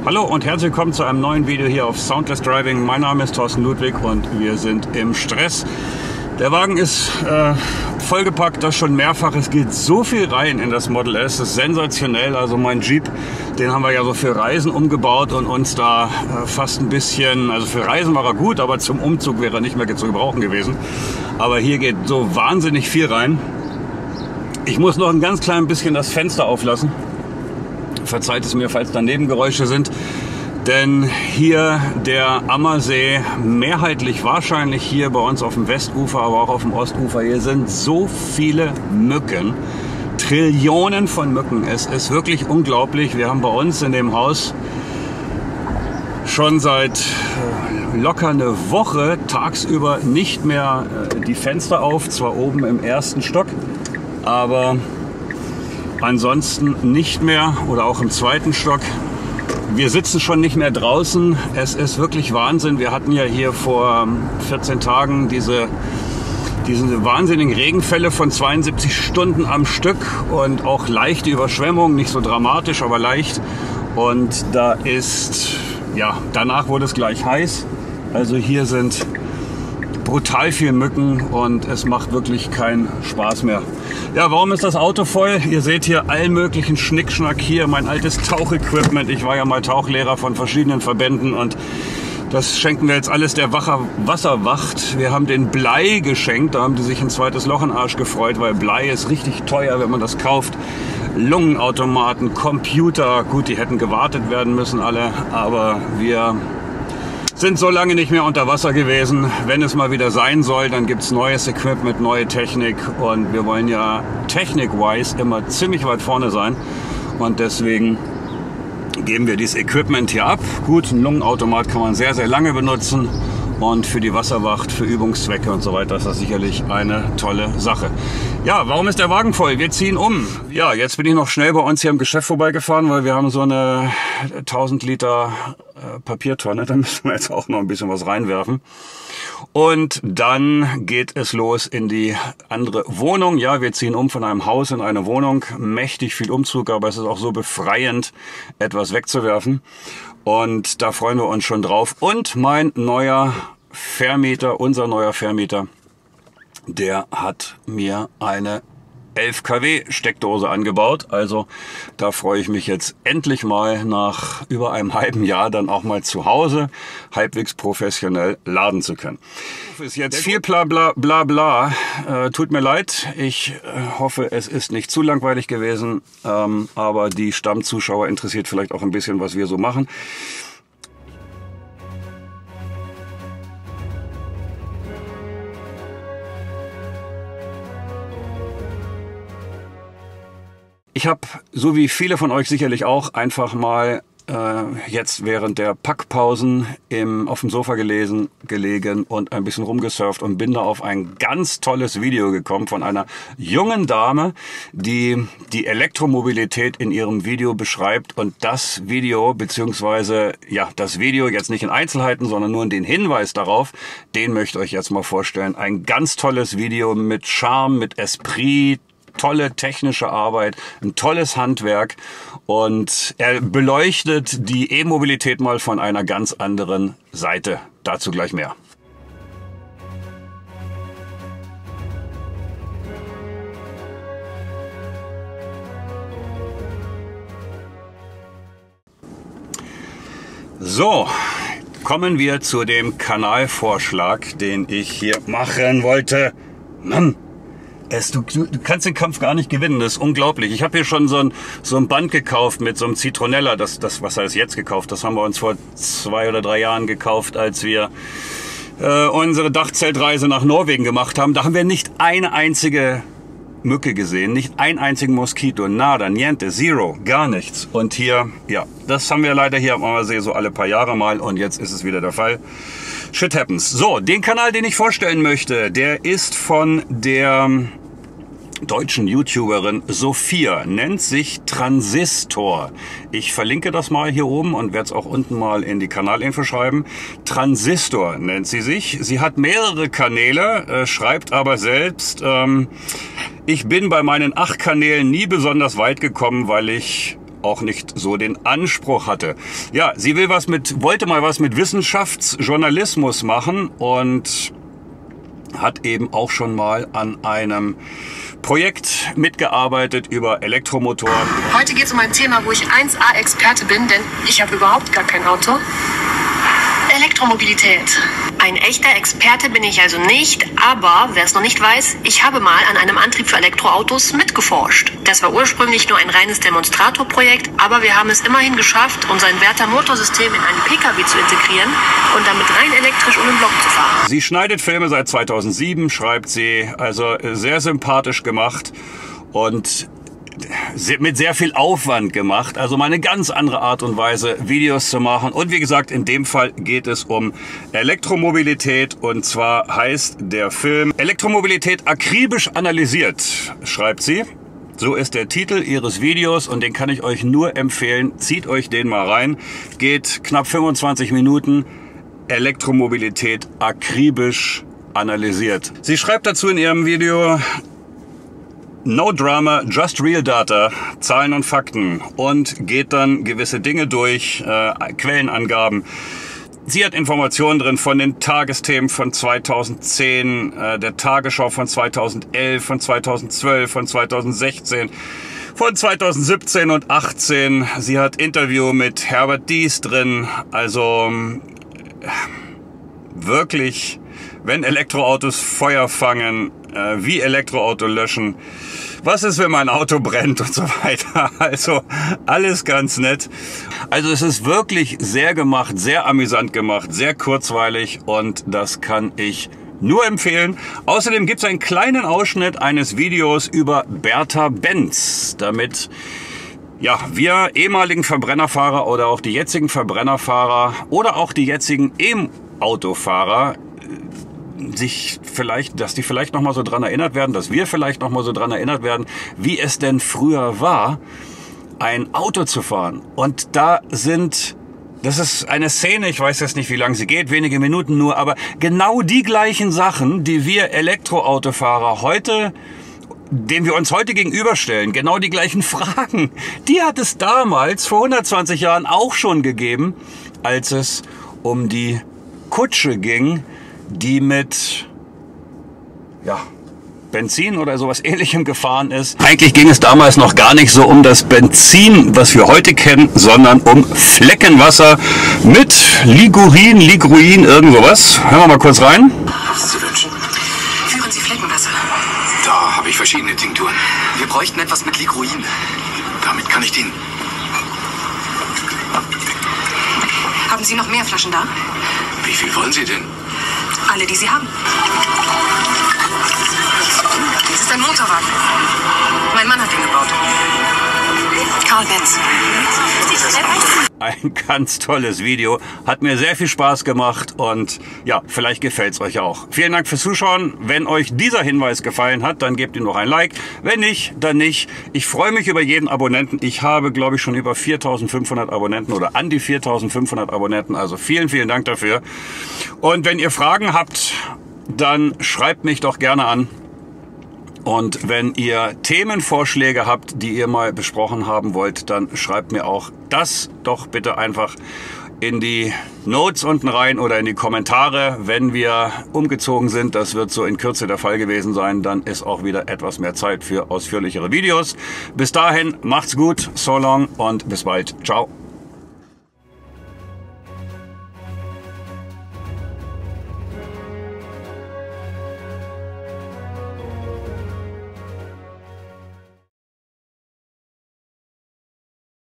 Hallo und herzlich willkommen zu einem neuen Video hier auf Soundless Driving. Mein Name ist Thorsten Ludwig und wir sind im Stress. Der Wagen ist vollgepackt, das schon mehrfach. Es geht so viel rein in das Model S, das ist sensationell. Also mein Jeep, den haben wir ja so für Reisen umgebaut und uns da fast ein bisschen, also für Reisen war er gut, aber zum Umzug wäre er nicht mehr zu gebrauchen gewesen. Aber hier geht so wahnsinnig viel rein. Ich muss noch ein ganz klein bisschen das Fenster auflassen. Verzeiht es mir, falls da Nebengeräusche sind. Denn hier der Ammersee, mehrheitlich wahrscheinlich hier bei uns auf dem Westufer, aber auch auf dem Ostufer, hier sind so viele Mücken. Trillionen von Mücken. Es ist wirklich unglaublich. Wir haben bei uns in dem Haus schon seit locker eine Woche tagsüber nicht mehr die Fenster auf. Zwar oben im ersten Stock, aber ansonsten nicht mehr, oder auch im zweiten Stock. Wir sitzen schon nicht mehr draußen. Es ist wirklich Wahnsinn. Wir hatten ja hier vor 14 Tagen diese wahnsinnigen Regenfälle von 72 Stunden am Stück und auch leichte Überschwemmungen, nicht so dramatisch, aber leicht. Und da ist, ja, danach wurde es gleich heiß. Also hier sind brutal viel Mücken und es macht wirklich keinen Spaß mehr. Ja, warum ist das Auto voll? Ihr seht hier allen möglichen Schnickschnack hier, mein altes Tauchequipment. Ich war ja mal Tauchlehrer von verschiedenen Verbänden und das schenken wir jetzt alles der Wasserwacht. Wir haben den Blei geschenkt, da haben die sich ein zweites Loch in den Arsch gefreut, weil Blei ist richtig teuer, wenn man das kauft. Lungenautomaten, Computer, gut, die hätten gewartet werden müssen alle, aber wir sind so lange nicht mehr unter Wasser gewesen. Wenn es mal wieder sein soll, dann gibt es neues Equipment, neue Technik und wir wollen ja technik-wise immer ziemlich weit vorne sein und deswegen geben wir dieses Equipment hier ab. Gut, ein Lungenautomat kann man sehr, sehr lange benutzen und für die Wasserwacht, für Übungszwecke und so weiter ist das sicherlich eine tolle Sache. Ja, warum ist der Wagen voll? Wir ziehen um. Ja, jetzt bin ich noch schnell bei uns hier im Geschäft vorbeigefahren, weil wir haben so eine 1000 Liter Papiertonne. Da müssen wir jetzt auch noch ein bisschen was reinwerfen. Und dann geht es los in die andere Wohnung. Ja, wir ziehen um von einem Haus in eine Wohnung. Mächtig viel Umzug, aber es ist auch so befreiend, etwas wegzuwerfen. Und da freuen wir uns schon drauf. Und mein neuer Vermieter, unser neuer Vermieter, der hat mir eine 11 kW Steckdose angebaut. Also da freue ich mich jetzt endlich mal nach über einem halben Jahr dann auch mal zu Hause halbwegs professionell laden zu können. Ist jetzt viel bla bla bla bla. Tut mir leid. Ich hoffe, es ist nicht zu langweilig gewesen. Aber die Stammzuschauer interessiert vielleicht auch ein bisschen, was wir so machen. Ich habe, so wie viele von euch sicherlich auch, einfach mal jetzt während der Packpausen auf dem Sofa gelegen und ein bisschen rumgesurft und bin da auf ein ganz tolles Video gekommen von einer jungen Dame, die die Elektromobilität in ihrem Video beschreibt. Und das Video, beziehungsweise ja, das Video jetzt nicht in Einzelheiten, sondern nur den Hinweis darauf, den möchte ich euch jetzt mal vorstellen. Ein ganz tolles Video mit Charme, mit Esprit, tolle technische Arbeit, ein tolles Handwerk und er beleuchtet die E-Mobilität mal von einer ganz anderen Seite. Dazu gleich mehr. So, kommen wir zu dem Kanalvorschlag, den ich hier machen wollte. Mann! Du kannst den Kampf gar nicht gewinnen, das ist unglaublich. Ich habe hier schon so ein Band gekauft mit so einem Zitronella, was heißt jetzt gekauft, das haben wir uns vor 2 oder 3 Jahren gekauft, als wir unsere Dachzeltreise nach Norwegen gemacht haben. Da haben wir nicht eine einzige Mücke gesehen, nicht einen einzigen Moskito, nada, niente, zero, gar nichts. Und hier, ja, das haben wir leider hier am Ammersee so alle paar Jahre mal und jetzt ist es wieder der Fall. Shit happens. So, den Kanal, den ich vorstellen möchte, der ist von der deutschen YouTuberin Sophia, nennt sich Transistor. Ich verlinke das mal hier oben und werde es auch unten mal in die Kanalinfo schreiben. Transistor nennt sie sich. Sie hat mehrere Kanäle, schreibt aber selbst, ich bin bei meinen 8 Kanälen nie besonders weit gekommen, weil ich auch nicht so den Anspruch hatte. Ja, sie wollte mal was mit Wissenschaftsjournalismus machen und hat eben auch schon mal an einem Projekt mitgearbeitet über Elektromotoren. Heute geht es um ein Thema, wo ich 1A-Experte bin, denn ich habe überhaupt gar kein Auto. Elektromobilität. Ein echter Experte bin ich also nicht, aber wer es noch nicht weiß, ich habe mal an einem Antrieb für Elektroautos mitgeforscht. Das war ursprünglich nur ein reines Demonstratorprojekt, aber wir haben es immerhin geschafft, unser Inverter-Motorsystem in einen PKW zu integrieren und damit rein elektrisch um den Block zu fahren. Sie schneidet Filme seit 2007, schreibt sie, also sehr sympathisch gemacht und mit sehr viel Aufwand gemacht, also mal eine ganz andere Art und Weise, Videos zu machen. Und wie gesagt, in dem Fall geht es um Elektromobilität und zwar heißt der Film Elektromobilität akribisch analysiert, schreibt sie. So ist der Titel ihres Videos und den kann ich euch nur empfehlen. Zieht euch den mal rein. Geht knapp 25 Minuten. Elektromobilität akribisch analysiert. Sie schreibt dazu in ihrem Video: No drama, just real data, Zahlen und Fakten, und geht dann gewisse Dinge durch, Quellenangaben. Sie hat Informationen drin von den Tagesthemen von 2010, der Tagesschau von 2011, von 2012, von 2016, von 2017 und 2018. Sie hat Interview mit Herbert Diess drin, also wirklich, wenn Elektroautos Feuer fangen, wie Elektroauto löschen, was ist, wenn mein Auto brennt und so weiter. Also alles ganz nett. Also es ist wirklich sehr gemacht, sehr amüsant gemacht, sehr kurzweilig und das kann ich nur empfehlen. Außerdem gibt es einen kleinen Ausschnitt eines Videos über Bertha Benz, damit ja, wir ehemaligen Verbrennerfahrer oder auch die jetzigen Verbrennerfahrer oder auch die jetzigen E-Autofahrer dass die vielleicht noch mal so dran erinnert werden, dass wir vielleicht noch mal so dran erinnert werden, wie es denn früher war, ein Auto zu fahren. Und das ist eine Szene, ich weiß jetzt nicht, wie lange sie geht, wenige Minuten nur, aber genau die gleichen Sachen, die wir Elektroautofahrer heute, denen wir uns heute gegenüberstellen, genau die gleichen Fragen, die hat es damals vor 120 Jahren auch schon gegeben, als es um die Kutsche ging, die mit Benzin oder sowas Ähnlichem gefahren ist. Eigentlich ging es damals noch gar nicht so um das Benzin, was wir heute kennen, sondern um Fleckenwasser mit Ligurin, irgend sowas. Hören wir mal kurz rein. Was Sie wünschen? Führen Sie Fleckenwasser. Da habe ich verschiedene Tinkturen. Wir bräuchten etwas mit Ligurin. Damit kann ich dienen. Haben Sie noch mehr Flaschen da? Wie viel wollen Sie denn? Alle, die Sie haben. Das ist ein Motorrad. Mein Mann hat ihn gebaut. Karl Benz. Ein ganz tolles Video. Hat mir sehr viel Spaß gemacht und ja, vielleicht gefällt es euch auch. Vielen Dank fürs Zuschauen. Wenn euch dieser Hinweis gefallen hat, dann gebt ihm noch ein Like. Wenn nicht, dann nicht. Ich freue mich über jeden Abonnenten. Ich habe, glaube ich, schon über 4.500 Abonnenten oder an die 4.500 Abonnenten. Also vielen, vielen Dank dafür. Und wenn ihr Fragen habt, dann schreibt mich doch gerne an. Und wenn ihr Themenvorschläge habt, die ihr mal besprochen haben wollt, dann schreibt mir auch das doch bitte einfach in die Notes unten rein oder in die Kommentare. Wenn wir umgezogen sind, das wird so in Kürze der Fall gewesen sein, dann ist auch wieder etwas mehr Zeit für ausführlichere Videos. Bis dahin, macht's gut, so long und bis bald. Ciao.